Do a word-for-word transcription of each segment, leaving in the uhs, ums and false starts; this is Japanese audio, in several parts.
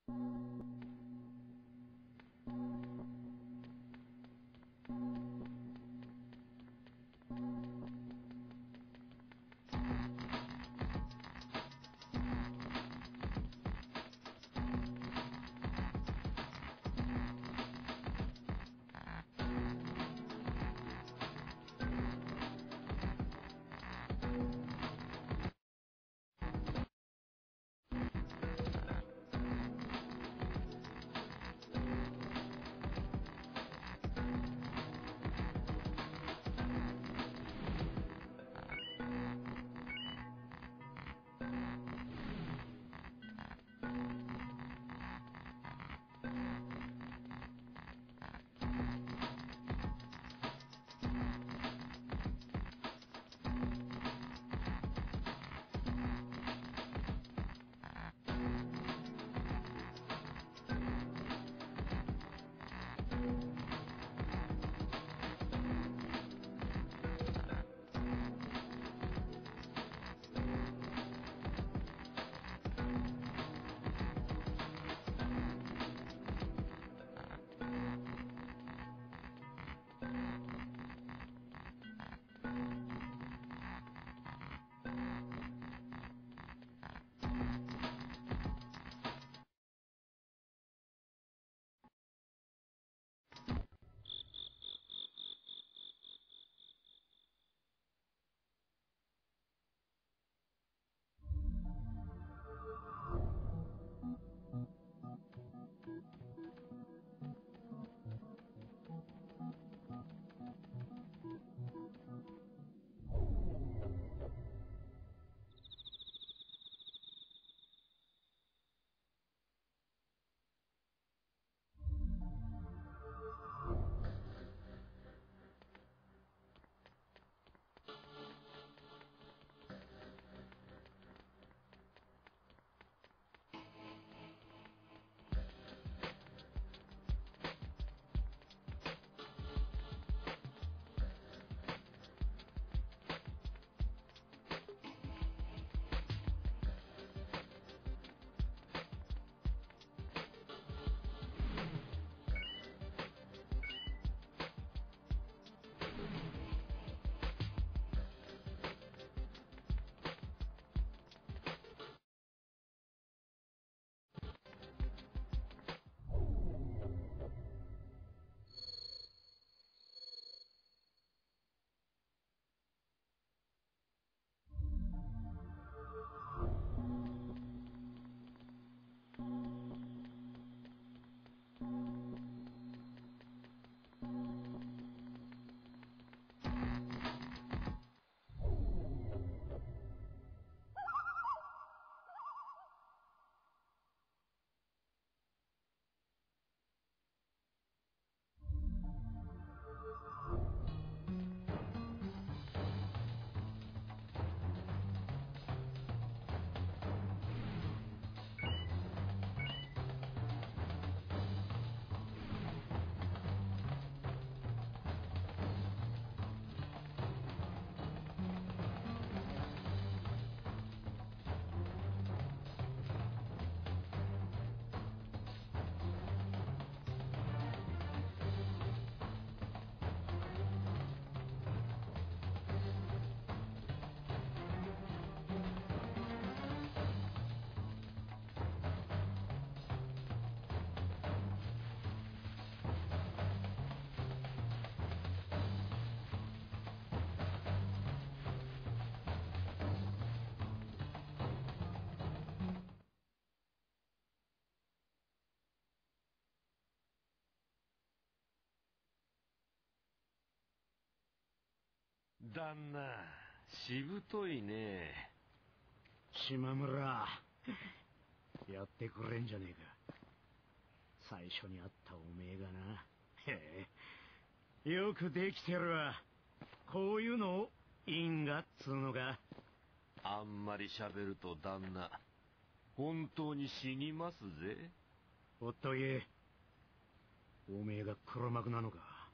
旦那、しぶといね。 島村、やってくれんじゃねえか。最初に会ったおめえがな。へえ、よくできてるわ。こういうのを因果っつうのか。 あんまり喋ると旦那、本当に死にますぜ。 ほっと言え。おめえが黒幕なのか。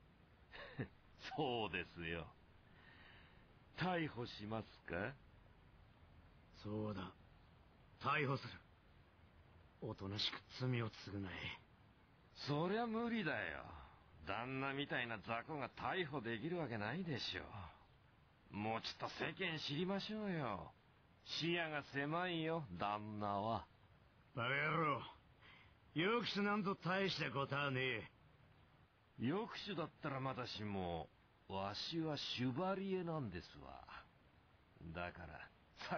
そうですよ。逮捕しますか？ そうだ、逮捕する。 おとなしく罪を償え。 そりゃ無理だよ。旦那みたいな雑魚が逮捕できるわけないでしょ。もうちょっと世間知りましょうよ。視野が狭いよ、旦那は。 バカ野郎。抑止なんぞ大したことはねえ。 抑止だったらまだしも、わしはシュバリエなんですわ。だから、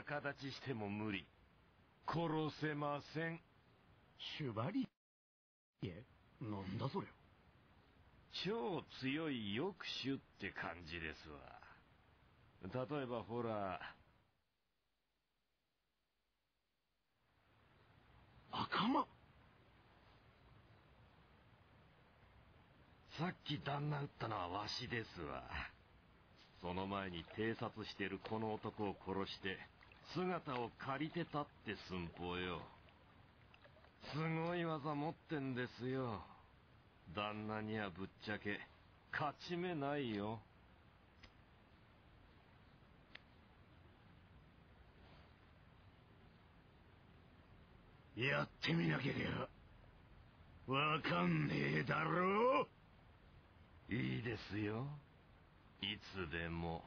逆立ちしても無理。殺せません。 シュバリエ？なんだそれ。 超強い抑止って感じですわ。例えばほら、 赤間。 さっき旦那撃ったのはわしですわ。その前に偵察してるこの男を殺して姿を借りてたって寸法よ。すごい技持ってんですよ。旦那にはぶっちゃけ勝ち目ないよ。 やってみなけりゃわかんねえだろ。 いいですよ、いつでも。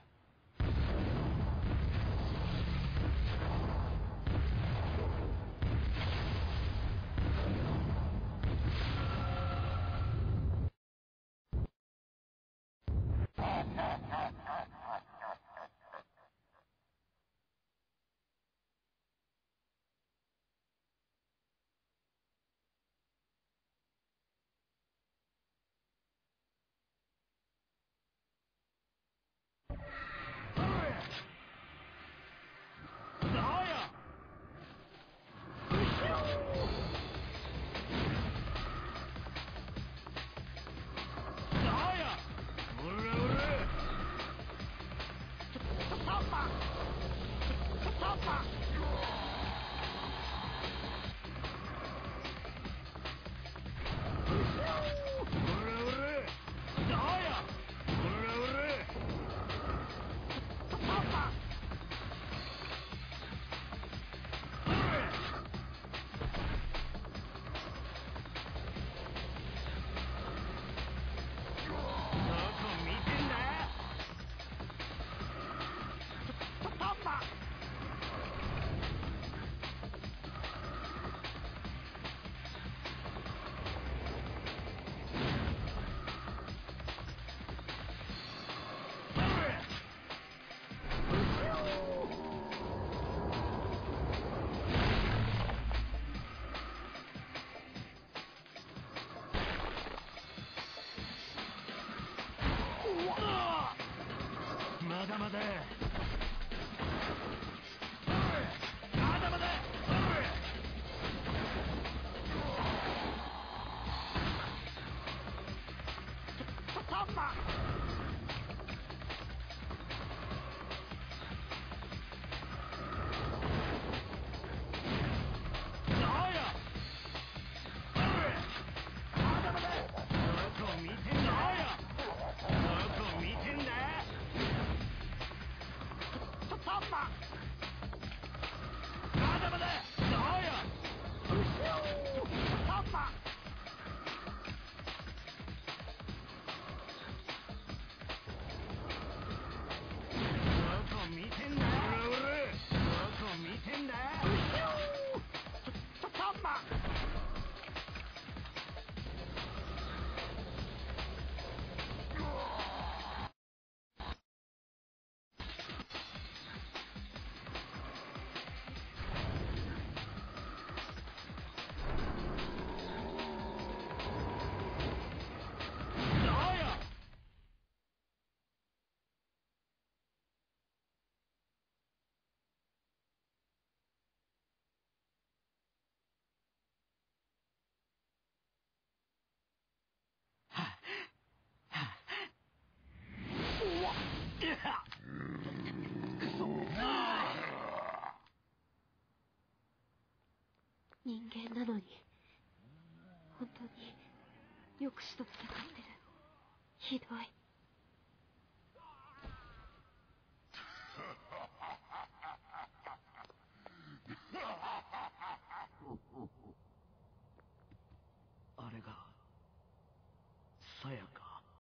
まだまだまだまだ。タンマ。 人間なのに本当に抑止と戦ってる。ひどい。